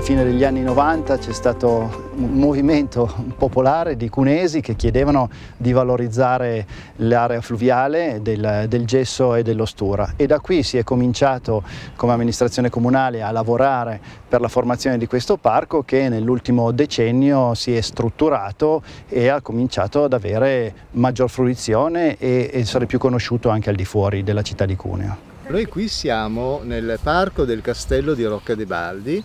fine degli anni 90 c'è stato un movimento popolare di cunesi che chiedevano di valorizzare l'area fluviale del gesso e dell'ostura, e da qui si è cominciato come amministrazione comunale a lavorare per la formazione di questo parco, che nell'ultimo decennio si è strutturato e ha cominciato ad avere maggior fruizione e essere più conosciuto anche al di fuori della città di Cuneo. Noi qui siamo nel parco del Castello di Rocca de Baldi,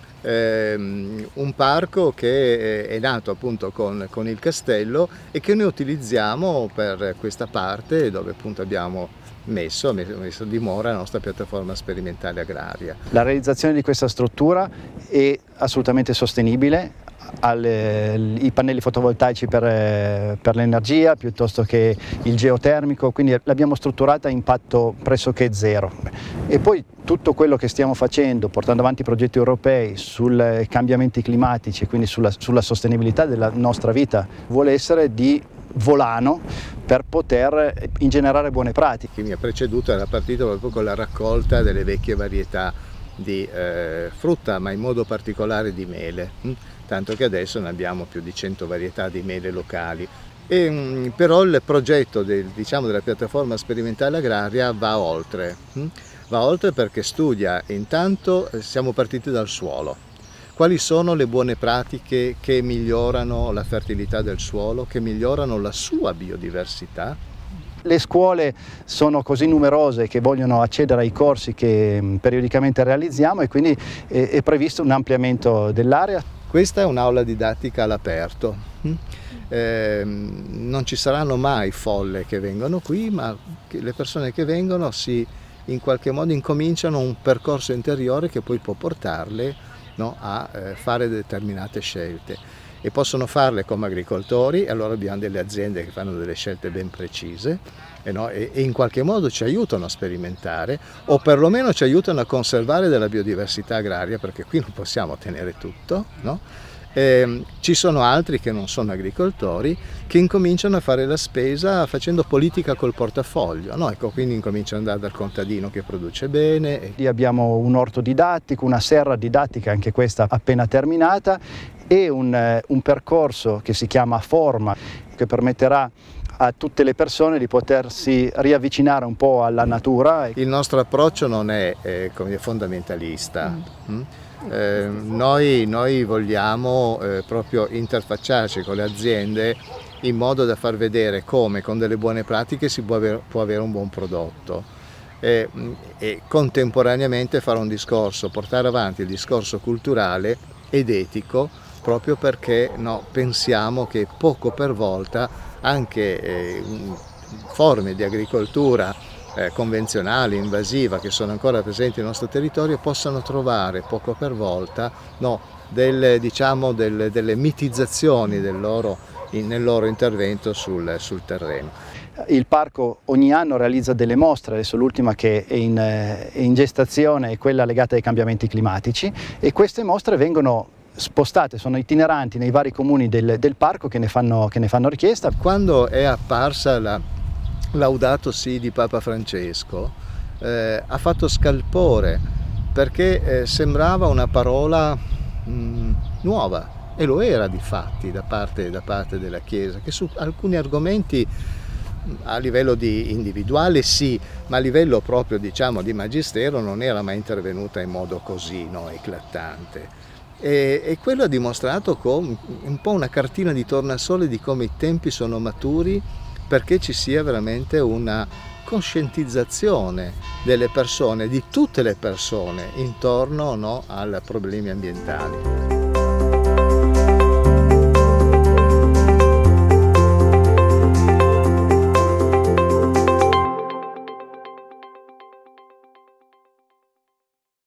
un parco che è nato appunto con il castello e che noi utilizziamo per questa parte dove appunto abbiamo messo a dimora la nostra piattaforma sperimentale agraria. La realizzazione di questa struttura è assolutamente sostenibile. I pannelli fotovoltaici per l'energia piuttosto che il geotermico, quindi l'abbiamo strutturata a impatto pressoché zero. E poi tutto quello che stiamo facendo, portando avanti progetti europei sui cambiamenti climatici e quindi sulla sostenibilità della nostra vita, vuole essere di volano per poter ingenerare buone pratiche. Chi mi ha preceduto era partito proprio con la raccolta delle vecchie varietà di frutta, ma in modo particolare di mele, tanto che adesso ne abbiamo più di 100 varietà di mele locali. Però il progetto della piattaforma sperimentale agraria va oltre perché studia, intanto siamo partiti dal suolo. Quali sono le buone pratiche che migliorano la fertilità del suolo, che migliorano la sua biodiversità? Le scuole sono così numerose che vogliono accedere ai corsi che periodicamente realizziamo e quindi è previsto un ampliamento dell'area. Questa è un'aula didattica all'aperto. Non ci saranno mai folle che vengono qui, ma le persone che vengono in qualche modo incominciano un percorso interiore che poi può portarle a fare determinate scelte, e possono farle come agricoltori, e allora abbiamo delle aziende che fanno delle scelte ben precise e in qualche modo ci aiutano a sperimentare, o perlomeno ci aiutano a conservare della biodiversità agraria, perché qui non possiamo ottenere tutto, ci sono altri che non sono agricoltori che incominciano a fare la spesa facendo politica col portafoglio, ecco, quindi incominciano ad andare dal contadino che produce bene. Lì abbiamo un orto didattico, una serra didattica, anche questa appena terminata, e un percorso che si chiama Forma, che permetterà a tutte le persone di potersi riavvicinare un po' alla natura. Il nostro approccio non è fondamentalista. Noi vogliamo proprio interfacciarci con le aziende in modo da far vedere come con delle buone pratiche si può avere un buon prodotto e contemporaneamente fare un discorso, portare avanti il discorso culturale ed etico, proprio perché pensiamo che poco per volta anche forme di agricoltura convenzionale, invasiva, che sono ancora presenti nel nostro territorio, possano trovare poco per volta delle mitizzazioni nel loro intervento sul terreno. Il parco ogni anno realizza delle mostre, adesso l'ultima che è in gestazione è quella legata ai cambiamenti climatici, e queste mostre vengono spostate, sono itineranti nei vari comuni del parco che ne fanno richiesta. Quando è apparsa la Laudato Si di Papa Francesco ha fatto scalpore, perché sembrava una parola nuova, e lo era di fatti da parte della Chiesa, che su alcuni argomenti a livello individuale sì, ma a livello proprio di magistero non era mai intervenuta in modo così eclatante. E quello ha dimostrato un po' una cartina di tornasole di come i tempi sono maturi, perché ci sia veramente una coscientizzazione delle persone, di tutte le persone, intorno ai problemi ambientali.